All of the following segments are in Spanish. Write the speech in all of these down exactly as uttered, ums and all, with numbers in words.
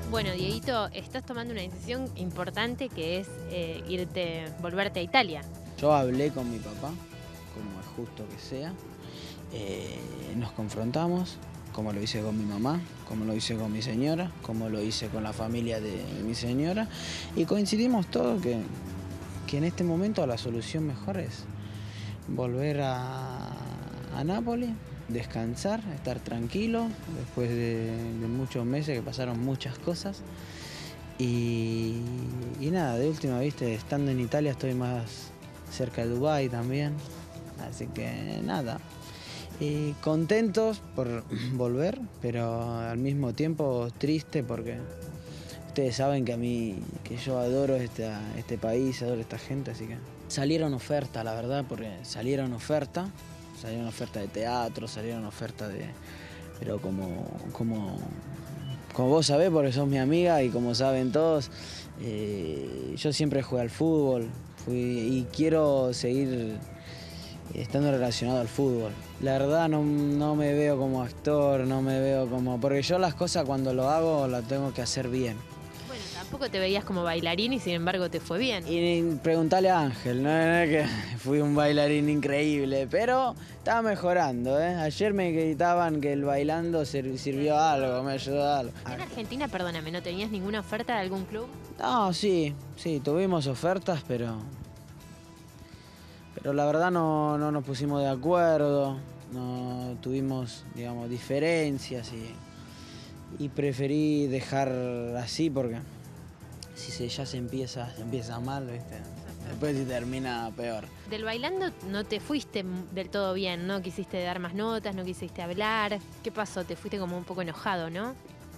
Bueno, Dieguito, estás tomando una decisión importante que es eh, irte, volverte a Italia. Yo hablé con mi papá, como es justo que sea, eh, nos confrontamos, como lo hice con mi mamá, como lo hice con mi señora, como lo hice con la familia de mi señora, y coincidimos todos que, que en este momento la solución mejor es volver a, a Nápoles, descansar, estar tranquilo, después de, de muchos meses que pasaron muchas cosas. Y, y nada, de última, viste, estando en Italia estoy más cerca de Dubái también, así que nada. Y contentos por volver, pero al mismo tiempo triste porque ustedes saben que a mí, que yo adoro este, este país, adoro esta gente, así que salieron ofertas, la verdad, porque salieron ofertas, salieron ofertas de teatro, salieron ofertas de, pero como, como, como vos sabés, porque sos mi amiga y como saben todos, eh, yo siempre jugué al fútbol fui, y quiero seguir estando relacionado al fútbol. La verdad no, no me veo como actor, no me veo como... Porque yo las cosas cuando lo hago las tengo que hacer bien. Bueno, tampoco te veías como bailarín y sin embargo te fue bien. Y preguntale a Ángel, no es que fui un bailarín increíble, pero estaba mejorando, ¿eh? Ayer me gritaban que el bailando sirvió a algo, me ayudó a algo. En Argentina, perdóname, ¿no tenías ninguna oferta de algún club? No, sí, sí, tuvimos ofertas, pero... Pero la verdad no, no nos pusimos de acuerdo, no tuvimos, digamos, diferencias y, y preferí dejar así porque si se, ya se empieza, se empieza mal, ¿viste? Después se termina peor. Del bailando no te fuiste del todo bien, ¿no? Quisiste dar más notas, no quisiste hablar. ¿Qué pasó? Te fuiste como un poco enojado, ¿no?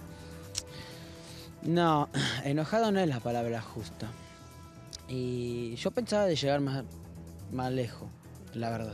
No, enojado no es la palabra justa. Y yo pensaba de llegar más, más lejos, la verdad.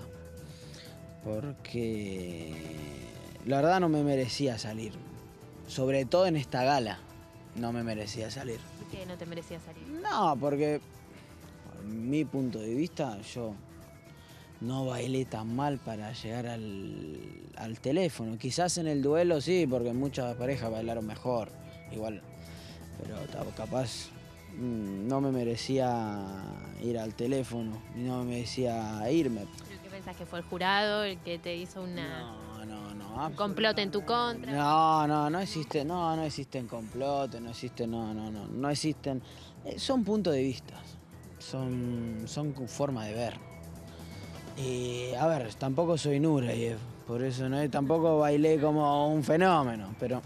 Porque la verdad no me merecía salir. Sobre todo en esta gala, no me merecía salir. ¿Por qué no te merecía salir? No, porque por mi punto de vista yo no bailé tan mal para llegar al, al teléfono. Quizás en el duelo sí, porque muchas parejas bailaron mejor, igual. Pero capaz no me merecía ir al teléfono, no me merecía irme. ¿Pero qué pensás, que fue el jurado el que te hizo una... No, no, no. un complot en tu contra? No, no, no existe, no, no existen complotes, no existen, no, no, no, no existen. Eh, son puntos de vista, son, son formas de ver. Y a ver, tampoco soy Nureyev, por eso no, tampoco bailé como un fenómeno, pero,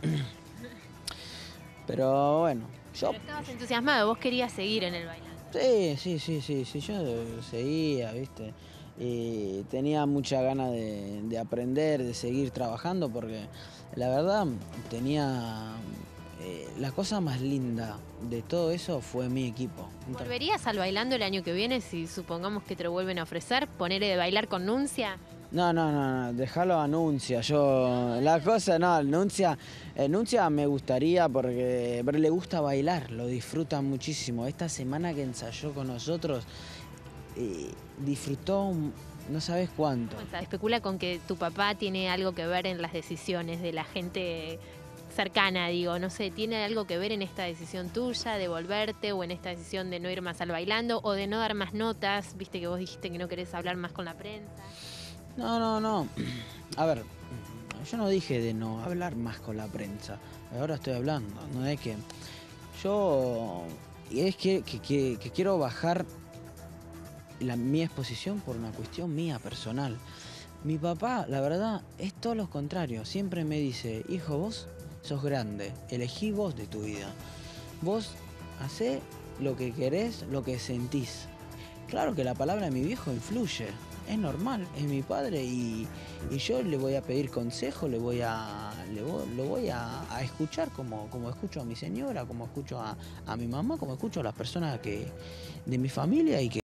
pero bueno. Yo, pero estabas entusiasmado, vos querías seguir en el bailando. Sí, sí, sí, sí, sí, yo seguía, viste, y tenía mucha ganas de, de aprender, de seguir trabajando, porque la verdad tenía, eh, la cosa más linda de todo eso fue mi equipo. ¿Volverías al bailando el año que viene si supongamos que te lo vuelven a ofrecer? ¿Ponerle de bailar con Nuncia? No, no, no, no, déjalo a Nuncia. Yo, la cosa, no, Nuncia, eh, Nuncia me gustaría porque pero le gusta bailar, lo disfruta muchísimo. Esta semana que ensayó con nosotros, eh, disfrutó no sabes cuánto. Especula con que tu papá tiene algo que ver en las decisiones de la gente cercana, digo, no sé, ¿tiene algo que ver en esta decisión tuya de volverte o en esta decisión de no ir más al bailando o de no dar más notas? Viste que vos dijiste que no querés hablar más con la prensa. No, no, no. A ver, yo no dije de no hablar más con la prensa. Ahora estoy hablando. No es que yo... Es que, que, que, que quiero bajar la, mi exposición por una cuestión mía personal. Mi papá, la verdad, es todo lo contrario. Siempre me dice, hijo, vos sos grande. Elegí vos de tu vida. Vos hacé lo que querés, lo que sentís. Claro que la palabra de mi viejo influye. Es normal, es mi padre y, y yo le voy a pedir consejo, le voy a, le voy, lo voy a, a escuchar como, como escucho a mi señora, como escucho a, a mi mamá, como escucho a las personas que, de mi familia y que